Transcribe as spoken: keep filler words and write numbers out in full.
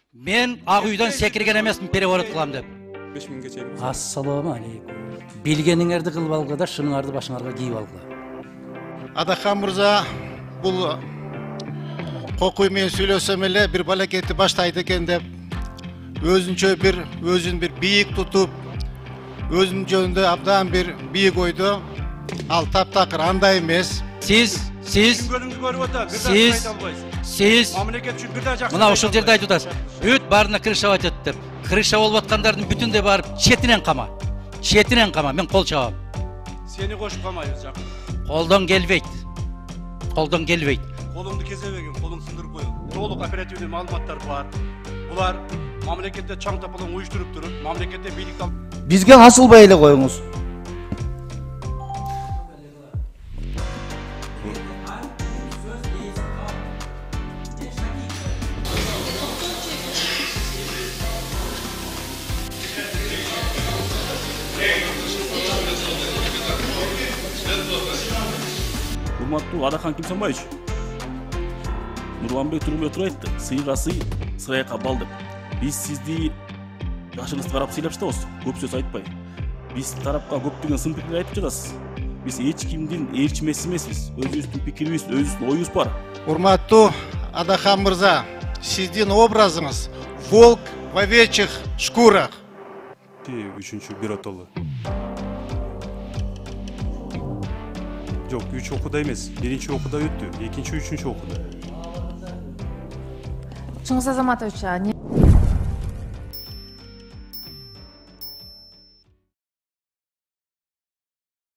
Men Ак үйдөн секирген эмесмин, переворот кылам деп. besh mingga chek. Assalomu alaykum. Bilgeningерди кылып алгыда, шыныңарды башыңарга кийип алгыла. Адахан мырза, бул кокуй менен сүйлөсөм эле бир балакетти баштайт экен деп, өзүнчө бир өзүн бир бийик тутуп, өзүнүн жөнүндө абдан бир бийик ойдо. Ал таптакыр андай эмес. Сиз, сиз, Бөлүңдү көрүп атат. Сиз- сиз Мамлекет үчүн бир да жакшы. мына ошол жерде айтып атасыз. Бүт баарына крыша батат деп. Крыша болуп аткандардын бүтүндөй барып четинен кама. Четинен кама, мен кол чабам. Сени кошуп калмайбыз жакын. Колдон келбейт. Колдон келбейт. Колуңду кезебеген, колуң сындырып коюң. Толук оперативдүү маалыматтар бар. Булар мамлекетте чаң тапалаң уюштуруп туруп, мамлекетте бийликти алып Бизге асылбай эле коюңуз. Урматтуу Адахан Кимсанбаевич, Нурланбек Тургумбетов айтты, сыйга сый, сырайка бал деп. Биз сизди жашыңызды карап сыйлап жатабыз, көп сөз айтпай. Биз тарапка көптөгөн сын пикир айтып жатасыз. Биз эч кимдин ээрчимеси эмеспиз. Өзүбүздүн пикирибиз, өзүбүздүн оюбуз бар. Урматтуу Адахан мырза, сиздин образыңыз волк в овечьих шкурах. үчүнчү биротолу. Жок, үч окууда эмес. Биринчи окууда өттү, экинчи, үчүнчү окууда. Чыңгыз Азаматович, а не